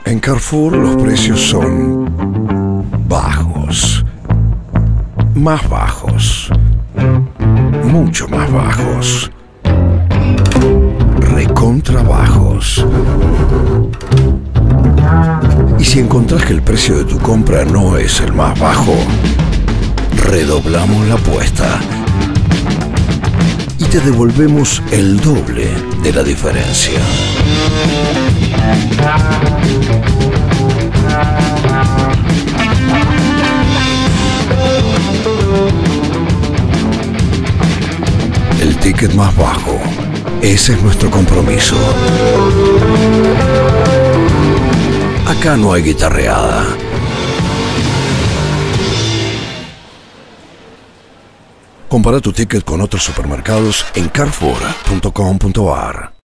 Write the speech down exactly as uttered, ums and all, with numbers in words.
En Carrefour los precios son bajos, más bajos, mucho más bajos, recontra bajos. Y si encontrás que el precio de tu compra no es el más bajo, redoblamos la apuesta y te devolvemos el doble de la diferencia. El ticket más bajo, ese es nuestro compromiso. Acá no hay guitarreada. Compara tu ticket con otros supermercados en carrefour punto com punto ar.